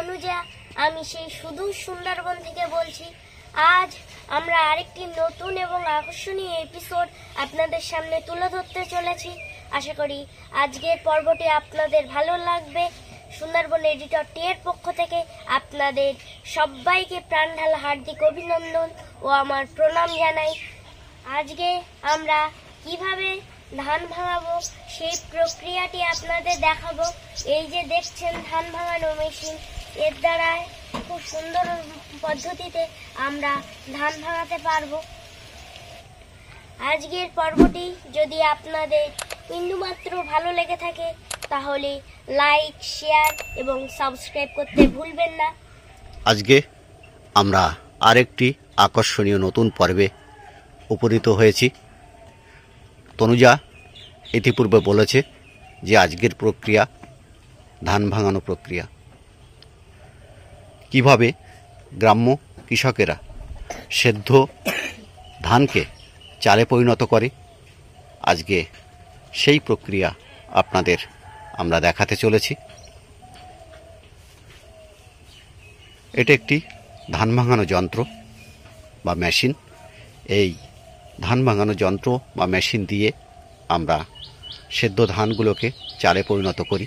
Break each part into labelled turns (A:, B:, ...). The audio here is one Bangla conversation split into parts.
A: তনুজা, আমি সেই সুদূর সুন্দরবন থেকে বলছি। আজ আমরা আরেকটি নতুন এবং আকর্ষণীয় এপিসোড আপনাদের সামনে তুলে ধরতে চলেছি। আশা করি আজকের পর্বটি আপনাদের ভালো লাগবে। সুন্দরবন এডিটর টি এর পক্ষ থেকে আপনাদের সবাইকে প্রাণ ঢালা হার্দিক অভিনন্দন ও আমার প্রণাম জানাই। আজকে আমরা কিভাবে ধান ভাঙাবো সেই প্রক্রিয়াটি আপনাদের দেখাবো। এই যে দেখছেন ধান ভাঙানো মেশিন, এর দ্বারা খুব সুন্দর পদ্ধতিতে আমরা ধান ভাঙাতে পারবো। আজকের পর্বটি যদি আপনাদের বিন্দুমাত্র ভালো লেগে থাকে তাহলে লাইক, শেয়ার এবং সাবস্ক্রাইব করতে ভুলবেন না।
B: আজকে আমরা আরেকটি আকর্ষণীয় নতুন পর্বে উপনীত হয়েছি। তনুজা ইতিপূর্বে বলেছে যে আজকের প্রক্রিয়া ধান ভাঙানো প্রক্রিয়া, কিভাবে গ্রাম্য কৃষকেরা সেদ্ধ ধানকে চালে পরিণত করে। আজকে সেই প্রক্রিয়া আপনাদের আমরা দেখাতে চলেছি। এটা একটি ধান ভাঙানো যন্ত্র বা মেশিন। এই ধান ভাঙানো যন্ত্র বা মেশিন দিয়ে আমরা সেদ্ধ ধানগুলোকে চালে পরিণত করি।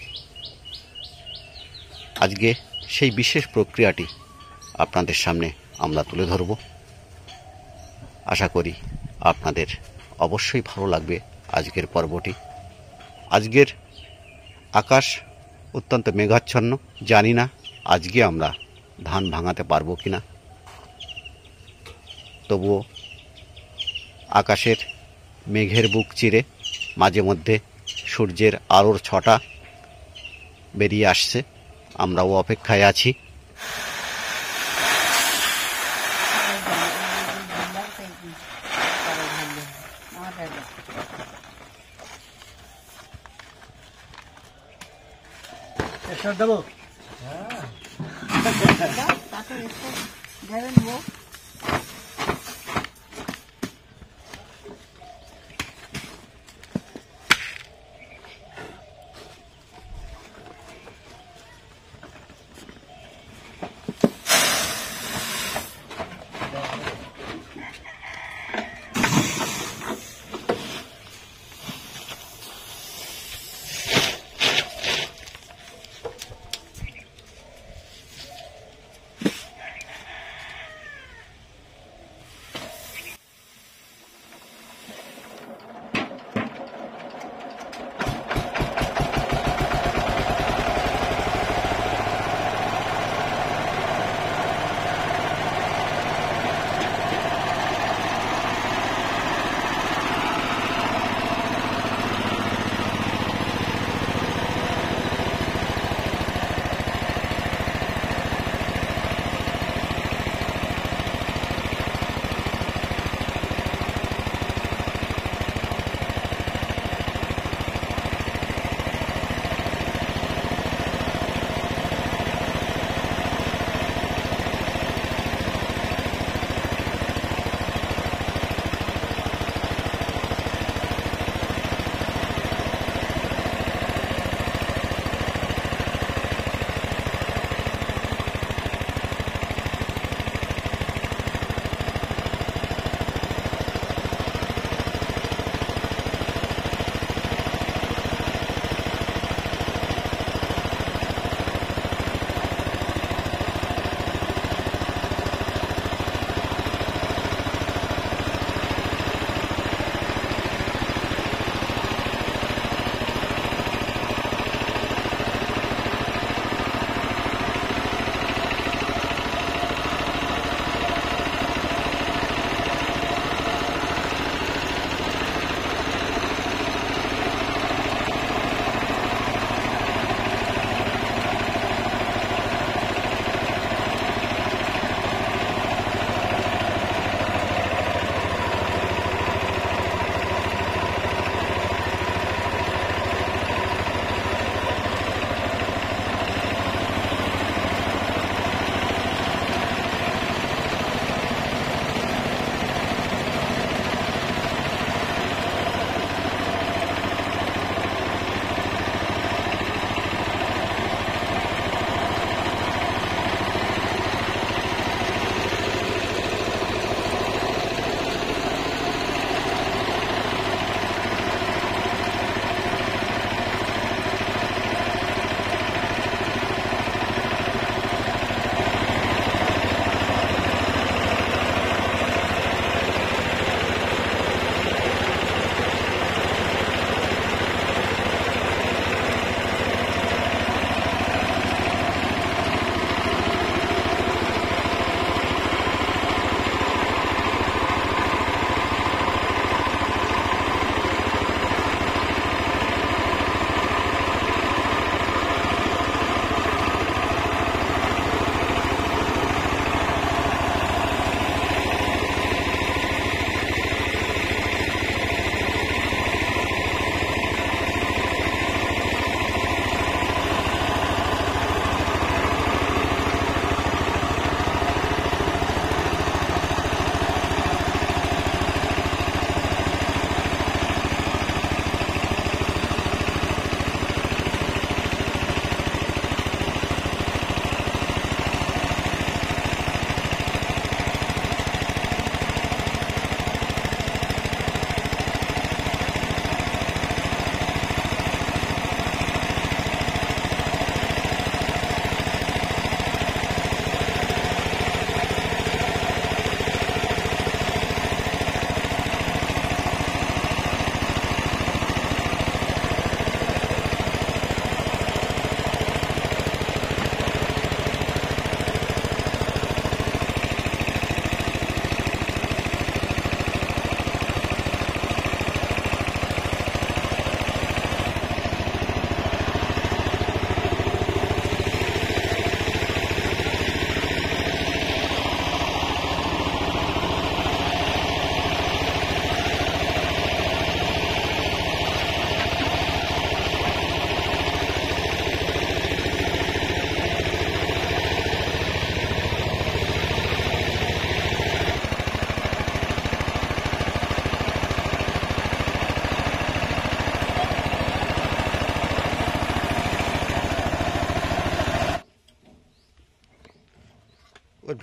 B: আজকে সেই বিশেষ প্রক্রিয়াটি আপনাদের সামনে আমরা তুলে ধরব। আশা করি আপনাদের অবশ্যই ভালো লাগবে আজকের পর্বটি। আজকের আকাশ অত্যন্ত মেঘাচ্ছন্ন। জানি না আজকে আমরা ধান ভাঙাতে পারবো কিনা, তবুও আকাশের মেঘের বুক চিরে মাঝে মধ্যে সূর্যের আলোর ছটা বেরিয়ে আসছে। আমরাও অপেক্ষায় আছি।
C: দেবো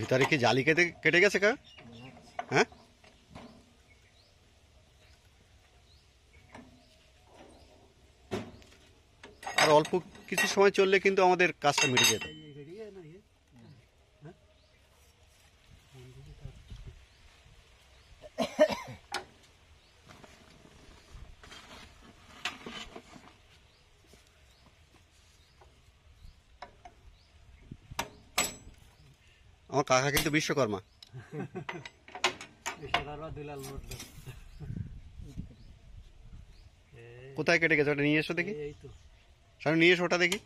B: ভিতরে কি জালি কেটে কেটে গেছে কা? হ্যাঁ, আর অল্প কিছু সময় চললে কিন্তু আমাদের কাজটা মিটে যেত। আমার কাকা কিন্তু বিশ্বকর্মা। কোথায় কেটে গেছে ওটা নিয়ে এসো দেখি, সামনে নিয়ে এসো ওটা দেখি।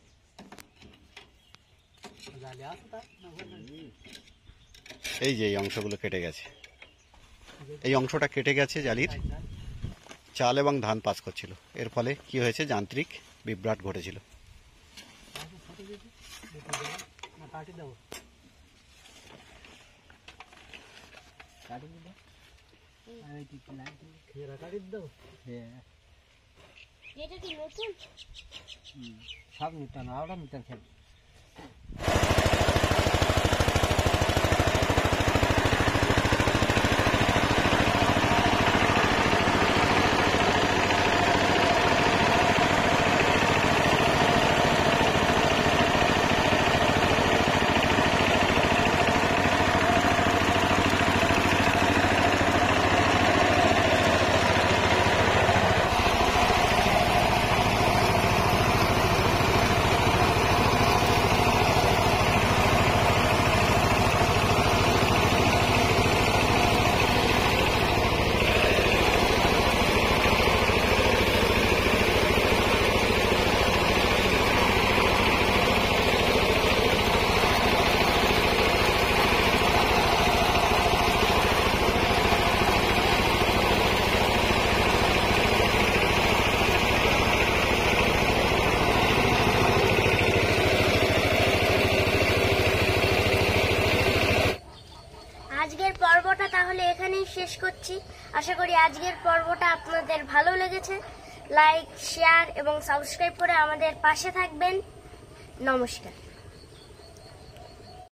B: এই যে এই অংশগুলো কেটে গেছে, এই অংশটা কেটে গেছে জালির। চাল এবং ধান পাস করছিল, এর ফলে কি হয়েছে, যান্ত্রিক বিভ্রাট ঘটেছিল।
A: এটা কি নতুন?
C: সব নূতন, ওটা নূতন খেল।
A: আজকের পর্বটা তাহলে এখানেই শেষ করছি। আশা করি আজকের পর্বটা আপনাদের ভালো লেগেছে। লাইক, শেয়ার এবং সাবস্ক্রাইব করে আমাদের পাশে থাকবেন। নমস্কার।